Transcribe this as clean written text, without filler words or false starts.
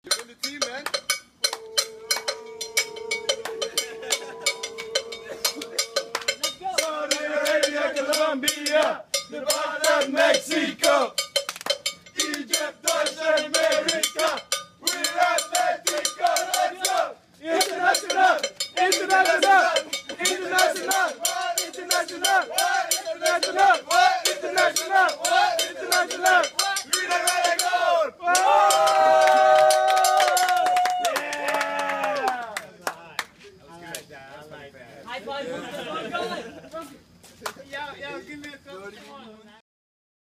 You're in the team, man. Let's go. Saudi Arabia, Colombia, Nevada, Mexico, Egypt, Deutschland, America. We're Atletico. Let's go. International. International.